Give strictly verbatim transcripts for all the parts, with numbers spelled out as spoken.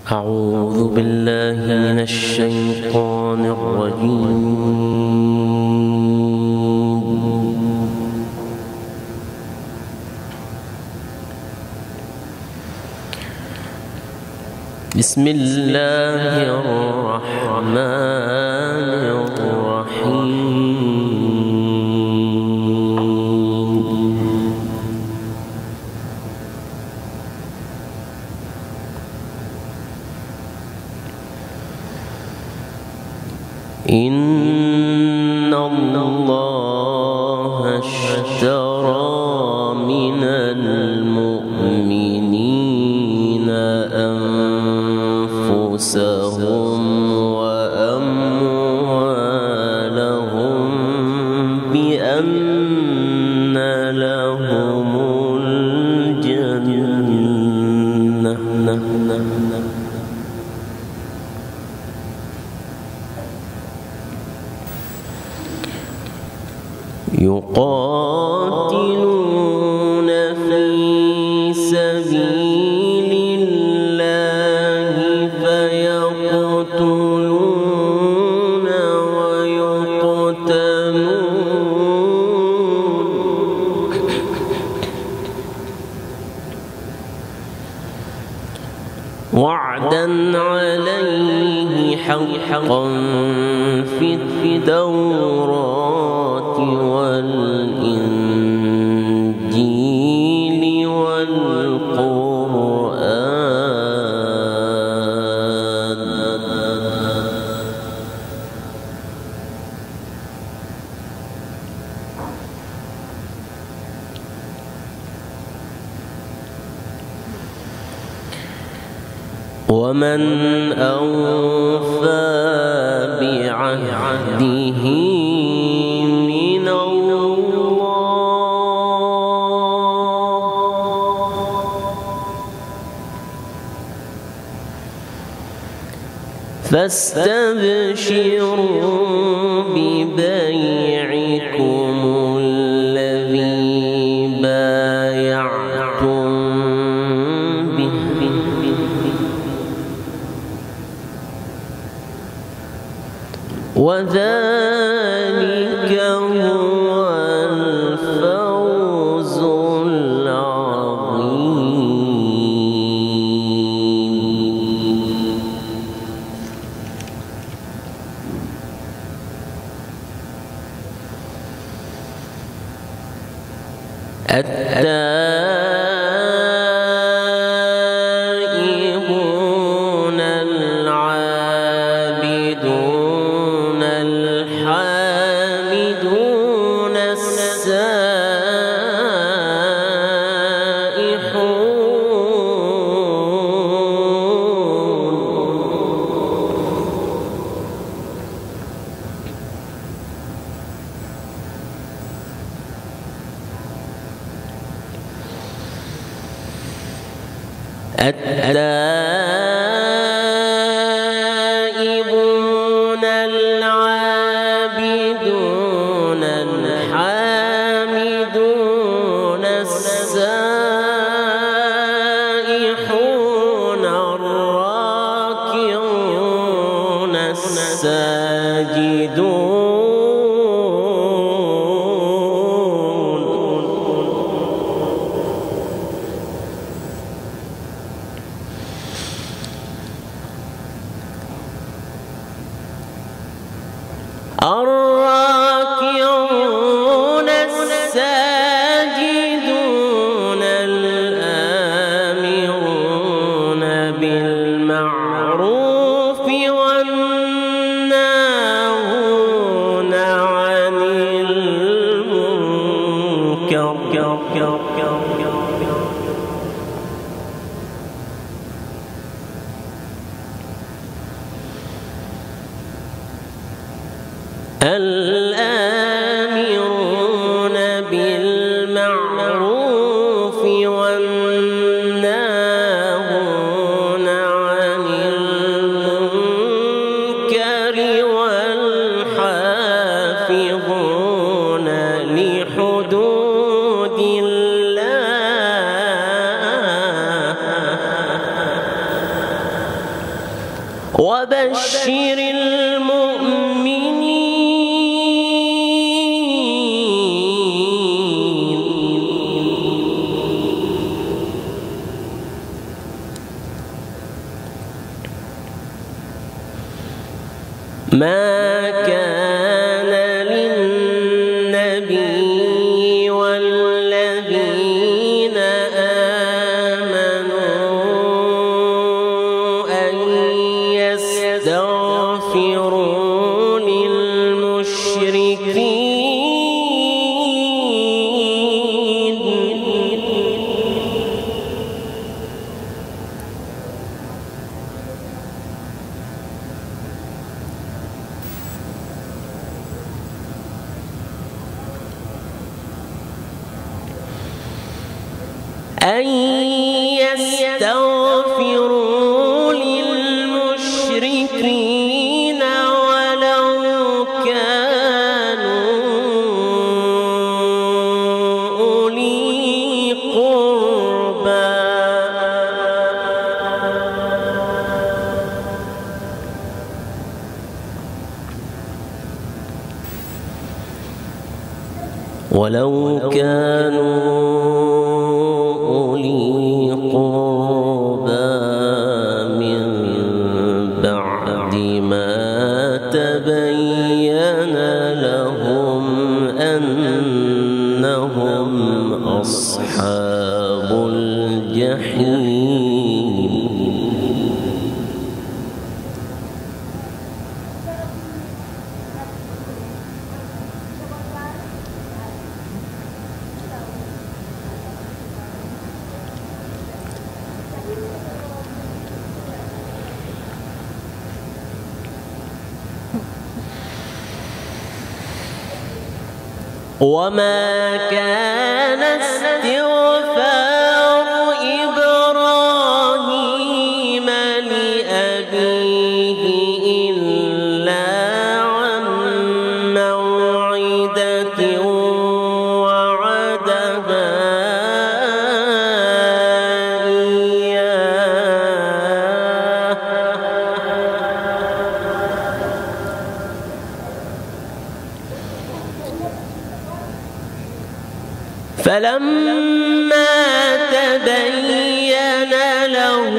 أعوذ بالله من الشيطان الرجيم. بسم الله الرحمن الرحيم. إن الله اشترى من المؤمنين أنفسهم وأموالهم بأن لهم الجنة يقاتلون في سبيل الله فيقتلون ويقتلون وعدا عليه حقا في التوراة والإنجيل والقرآن. ومن أوفى بعهده من الله فاستبشروا ببيعكم الذي بايعتم به وذلك هو الفوز العظيم. التائبون العابدون الحامدون التائبون العابدون الحامدون السائحون الراكعون الساجدون الراكعون الساجدون الآمرون بالمعروف والناهون عن المنكر الآمرون بالمعروف والناهون عن المنكر والحافظون لحدود الله وبشر المؤمنين ما كان للنبي والذين آمنوا أن يستغفروا للمشركين أن يستغفروا للمشركين ولو كانوا أولي قربى ولو كانوا تبين لهم أنهم أصحاب الجحيم وما كان استغفار إبراهيم لأبيه إلا عن موعدة وعدها إياه فلما تبين له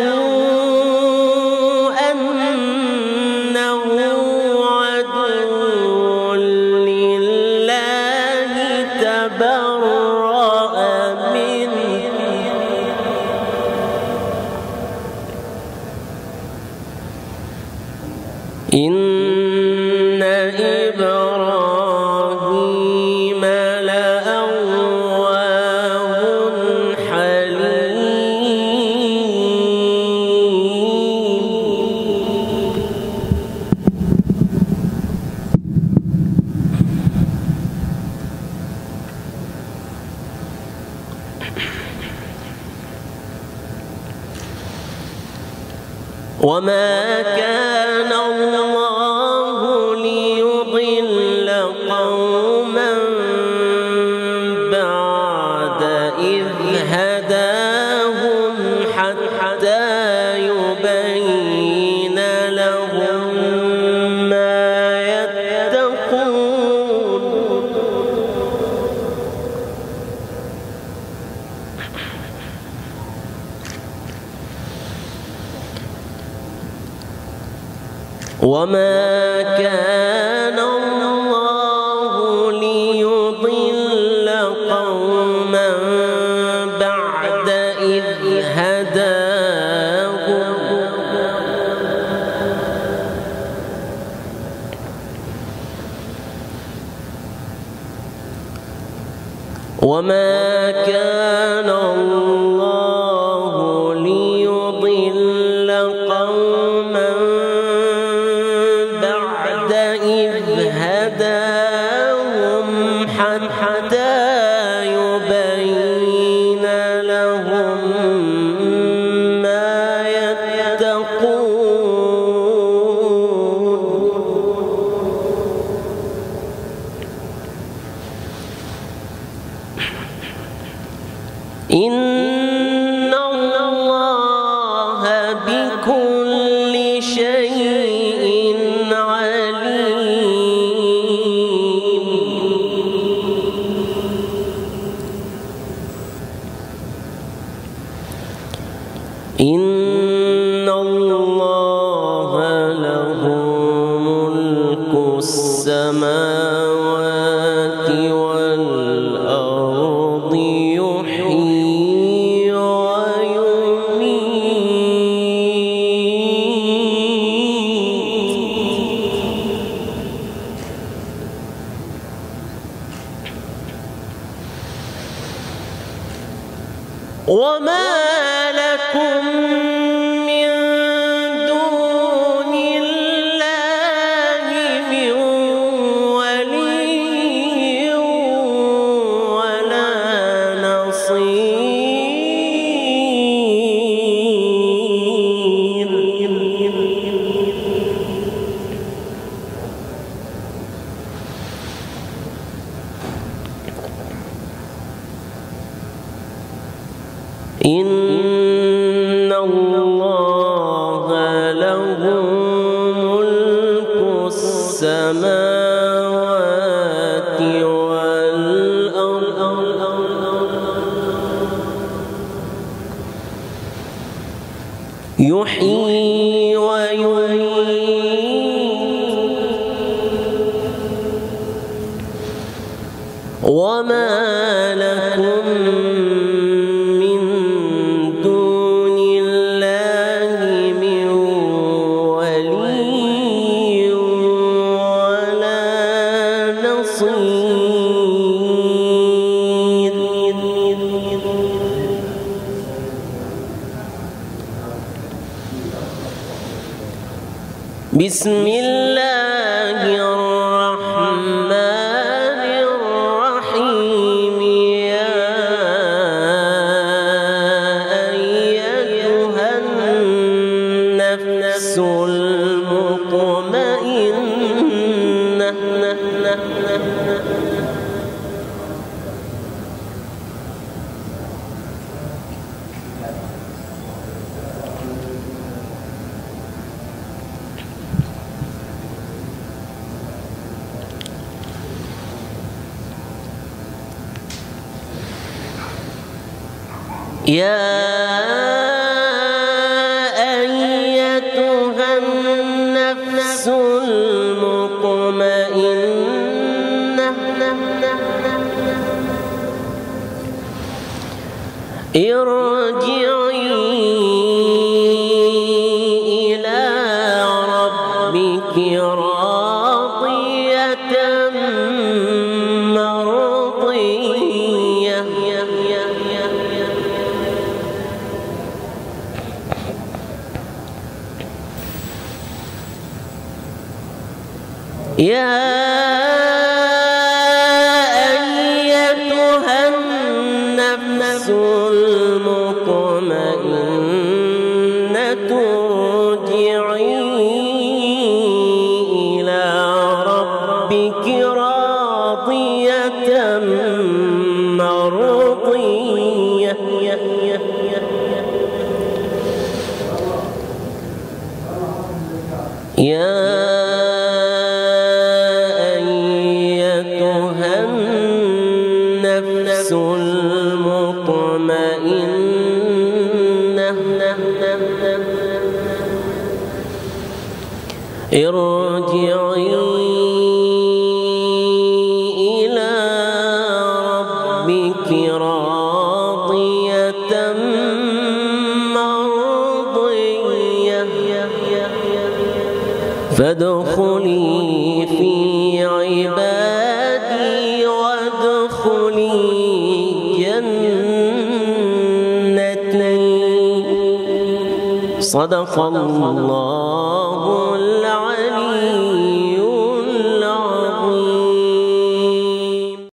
أنه عدو لله تبرأ منه إن إبراهيم وما كان الله ليضل قوما بعد إذ هداهم حتى يبين لهم ما يتقون وما كان الله ليضل قوما بعد إذ هداهم وما كان الله ليضل قوما بعد إذ هداهم حتى يبين لهم ما يتقون إن الله بكل شيء عليم. إن الله له ملك السماوات والأرض يحيي ويميت وما لكم من دون الله من ولي ولا نصير. إن الله له ملك السماوات والأرض يحيي ويميت وما لكم بسم الله الرحمن الرحيم. يا أيتها النفس المطمئنة يا أيتها النفس المطمئنة ارجعي إلى ربك راضية مرضية. يا أيتها النفس المطمئنة ارجعي إلى ربك راضية مرضية. يا النفس المطمئنة ارجعي إلى ربك راضية مرضية فادخلي في عبادي وادخلي جنتي. صدق الله العظيم.